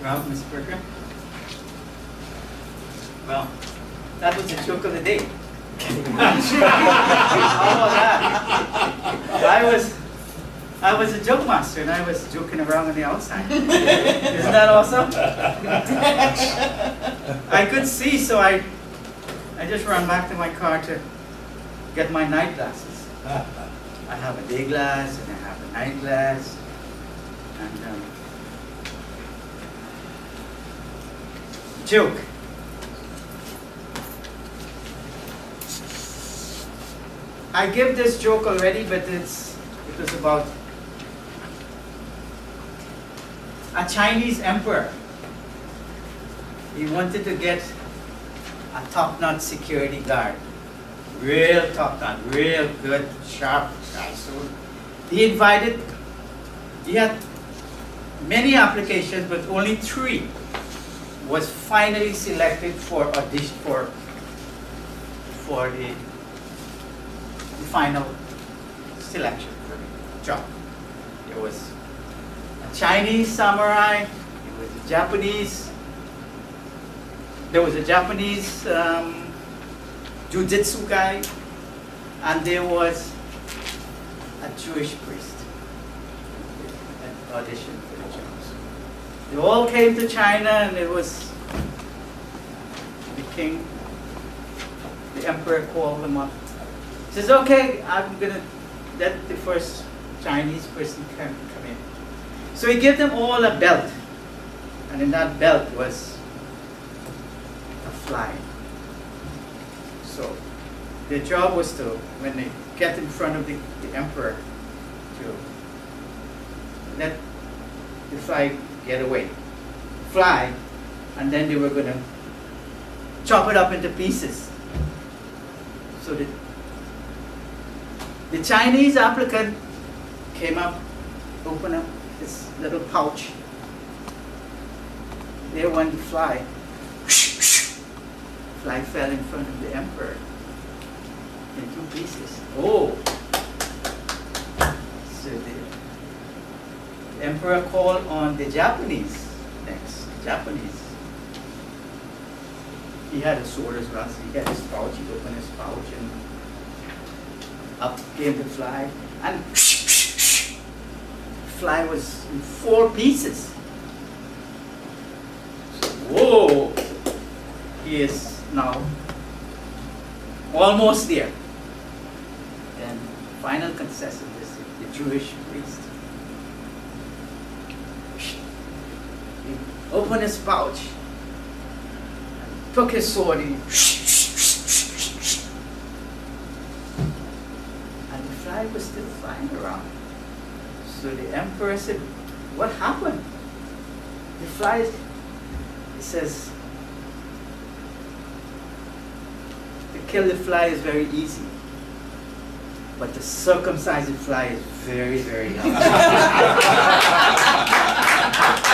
Well, Mr. Perker. Well, that was the joke of the day. How about that? I was a joke master and I was joking around on the outside. Isn't that awesome? I could see, so I just ran back to my car to get my night glasses. I have a day glass and I have a night glass. And joke. I give this joke already, but it was about a Chinese emperor. He wanted to get a top-notch security guard. Real top-notch, real good, sharp guy. So he had many applications, but only 3 was finally selected for audition for the final selection for the job. There was a Chinese samurai, there was a Japanese jujitsu guy, and there was a Jewish priest. An audition for the jobs. They all came to China, and it was the emperor called them up. He says, okay, I'm gonna let the first Chinese person come in. So he gave them all a belt, and in that belt was a fly. So their job was to, when they get in front of the emperor, to let the fly get away. Fly, and then they were gonna chop it up into pieces. So the Chinese applicant came up, opened up this little pouch. There went the fly. Fly fell in front of the emperor in 2 pieces. Oh! So the emperor called on the Japanese next. Japanese. He had a sword as well, so he had his pouch. He opened his pouch and up came the fly, and the fly was in 4 pieces. So, whoa! He is now almost there. And final contestant is the Jewish priest. He opened his pouch, took his sword, and the fly was still flying around. So the emperor said, what happened? The fly, he says, to kill the fly is very easy, but to circumcise the fly is very, very hard.